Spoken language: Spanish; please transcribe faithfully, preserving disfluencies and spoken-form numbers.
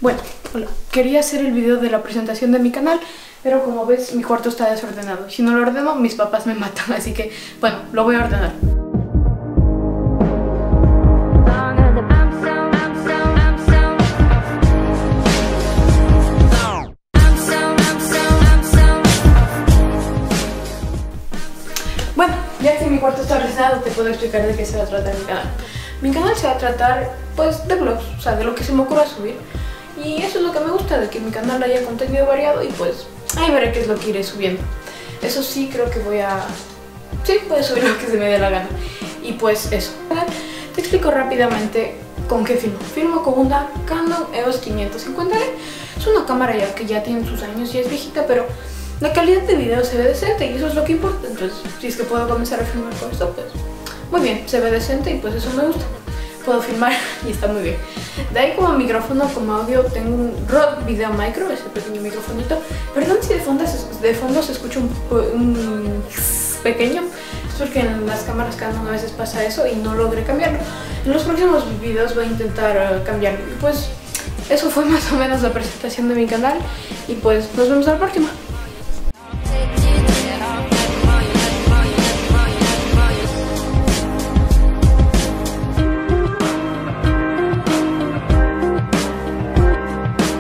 Bueno, hola. Quería hacer el video de la presentación de mi canal, pero como ves mi cuarto está desordenado. Si no lo ordeno, mis papás me matan, así que bueno, lo voy a ordenar. Bueno, ya que mi cuarto está ordenado, te puedo explicar de qué se va a tratar mi canal. Mi canal se va a tratar, pues, de vlogs, o sea, de lo que se me ocurra subir. Y eso es lo que me gusta, de que mi canal haya contenido variado y pues ahí veré qué es lo que iré subiendo. Eso sí, creo que voy a... sí, voy a subir lo que se me dé la gana. Y pues eso. Te explico rápidamente con qué filmo. Filmo con una Canon E O S quinientos cincuenta D. Es una cámara ya que ya tiene sus años y es viejita, pero la calidad de video se ve decente y eso es lo que importa. Entonces, si es que puedo comenzar a filmar con esto, pues muy bien, se ve decente y pues eso me gusta. Puedo filmar y está muy bien. De ahí como micrófono, como audio, tengo un Rode Video Micro, ese pequeño microfonito. Perdón si de fondo se, de fondo se escucha un, un pequeño, es porque en las cámaras Canon a veces pasa eso y no logré cambiarlo. En los próximos videos voy a intentar uh, cambiarlo. Y pues eso fue más o menos la presentación de mi canal y pues nos vemos a la próxima.